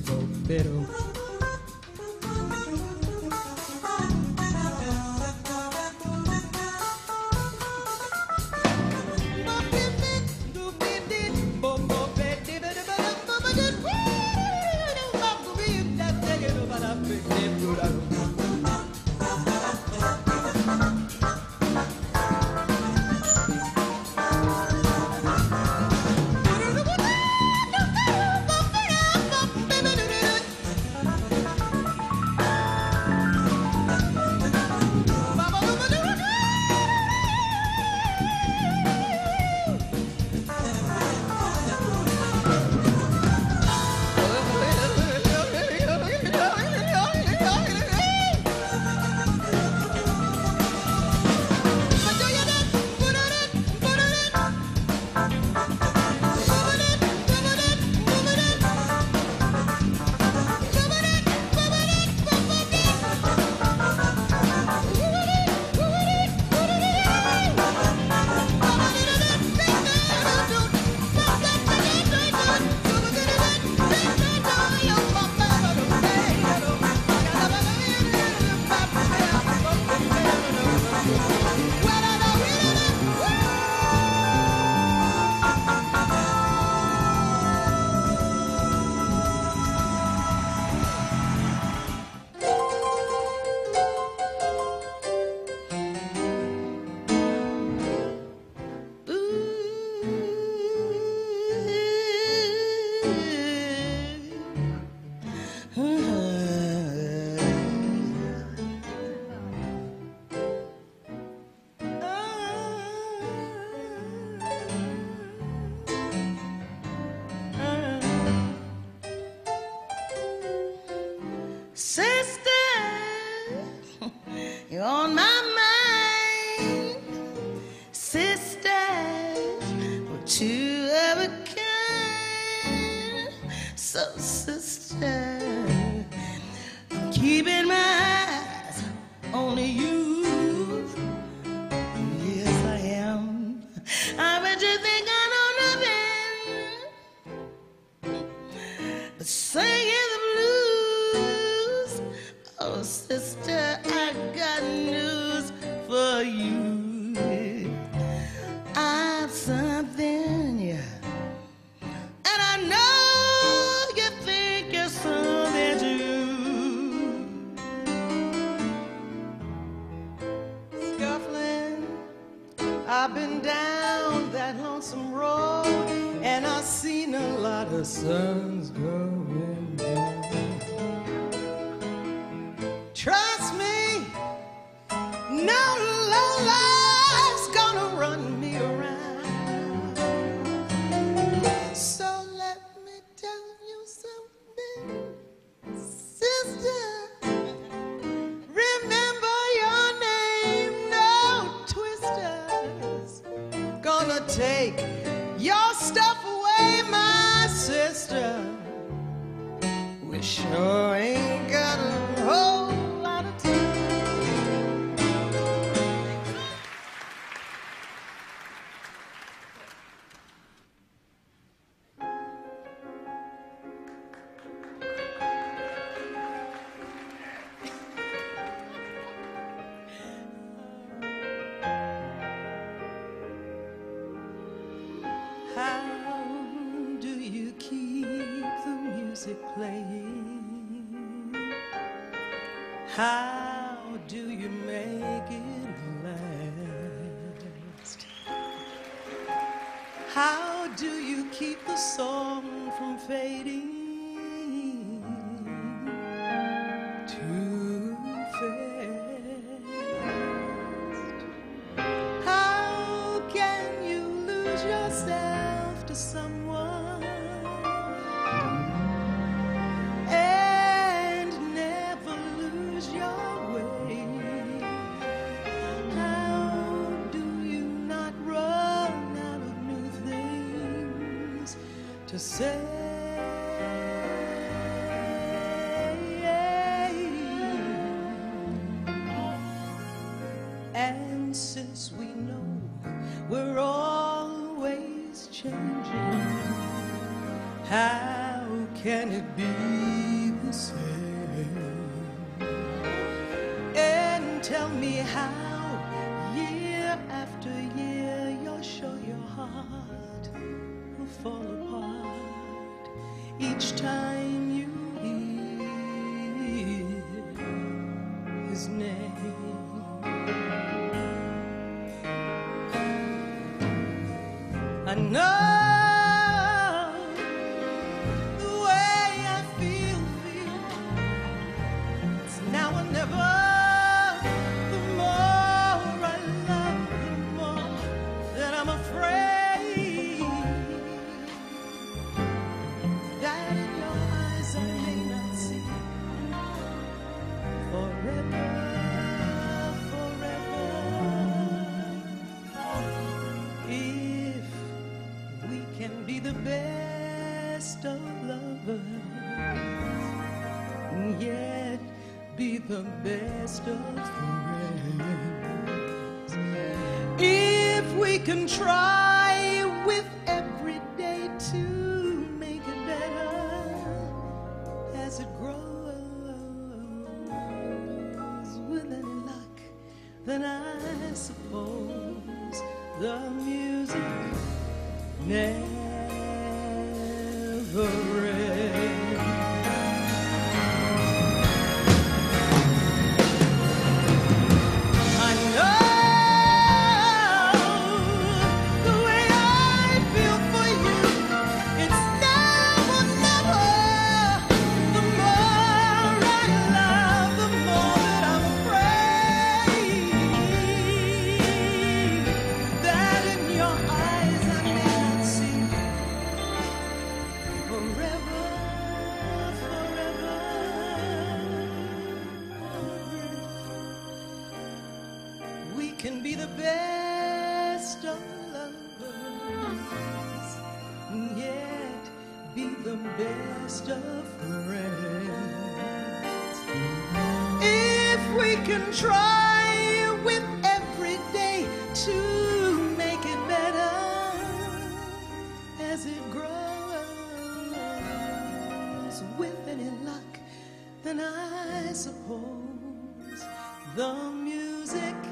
You're on my mind, sisters, we're two of a kind. So, sister, I'm keeping my eyes on you. Yes, I am. I bet you think I know nothing but singing the blues. Oh, sister, I got news for you. I've something, yeah, and I know you think you're something too. Scuffling, I've been down that lonesome road, and I've seen a lot of suns going down. Trust me, no low life's gonna run me around. So let me tell you something, sister. Remember your name, no twisters. Gonna take your stuff away, my sister. We sure ain't got a whole lot of time. How do you keep the music playing? How do you make it last? How do you keep the song from fading too fast? How can you lose yourself to someone and never lose your way? How do you not run out of new things to say? And since we know we're always changing, how can it be the same? And tell me how, year after year, you're sure your heart will fall apart each time you hear his name. I know the way I feel. It's now or never. The more I love, the more that I'm afraid that in your eyes I may not see forever, forever. If we can be the best of lovers, and yet be the best of friends. If we can try with every day to make it better as it grows, with any luck, then I suppose the music never ends. I know the way I feel for you. It's now or never. The more I love, the more that I'm afraid that in your eyes I may not see forever, forever. We can be the best of lovers, and yet be the best of friends. If we can try with every day to make it better as it grows, with any luck, then I suppose the music